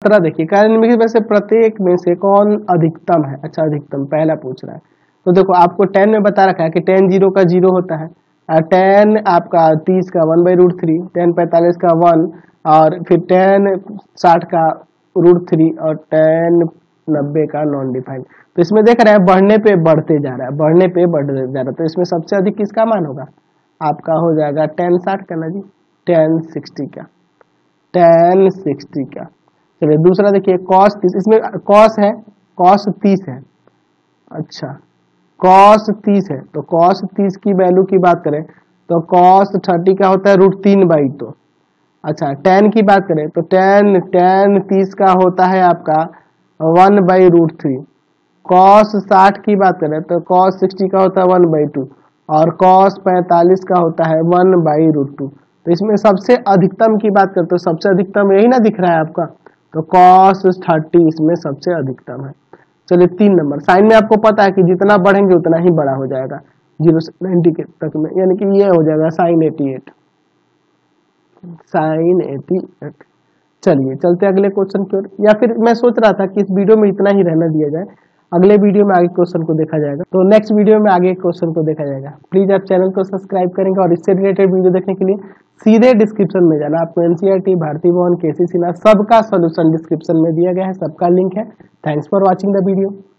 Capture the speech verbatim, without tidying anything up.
सत्रह देखिए कारण निम्नलिखित में से प्रत्येक में से कौन अधिकतम है। अच्छा अधिकतम पहला पूछ रहा है, तो देखो आपको टेन में बता रखा है कि टेन जीरो का जीरो होता है, टेन आपका तीस का one by root three, tan पैंतालीस का वन, और फिर टेन साठ का रूट थ्री, और टेन नब्बे का नॉन डिफाइंड। तो इसमें देख रहे हैं बढ़ने पे बढ़ते जा रहा है, बढ़ने पे बढ़ते जा रहा है, तो इसमें सबसे अधिक किसका मान होगा, आपका हो जाएगा टेन साठ का ना जी, टेन सिक्सटी का, टेन सिक्सटी का। चलिए दूसरा देखिए कॉस तीस, इसमें कॉस है, कॉस तीस है, अच्छा कॉस तीस है, तो कॉस तीस की वैल्यू की बात करें तो कॉस थर्टी का होता है रूट तीन बाई टू। अच्छा टेन की बात करें तो टेन टेन तीस का होता है आपका one by root three. Cos साठ की बात करें तो कॉस सिक्सटी का होता है वन बाई टू, और कॉस पैंतालीस का होता है वन बाई रूट टू। तो इसमें सबसे अधिकतम की बात करते हो, सबसे अधिकतम यही ना दिख रहा है आपका, तो कॉस थर्टी इसमें सबसे अधिकतम है। चलिए तीन नंबर, साइन में आपको पता है कि जितना बढ़ेंगे उतना ही बड़ा हो जाएगा जीरो से नाइन्टी के तक में, यानी कि ये हो जाएगा sine eighty eight, sine eighty eight. चलिए चलते अगले क्वेश्चन की ओर, या फिर मैं सोच रहा था कि इस वीडियो में इतना ही रहना दिया जाए, अगले वीडियो में आगे क्वेश्चन को देखा जाएगा, तो नेक्स्ट वीडियो में आगे क्वेश्चन को देखा जाएगा। प्लीज आप चैनल को सब्सक्राइब करेंगे और इससे रिलेटेड वीडियो देखने के लिए सीधे डिस्क्रिप्शन में जाना, आपको एनसीईआरटी, भारती भवन, केसी सिन्हा सबका सॉल्यूशन डिस्क्रिप्शन में दिया गया है, सबका लिंक है। Thanks for watching the video.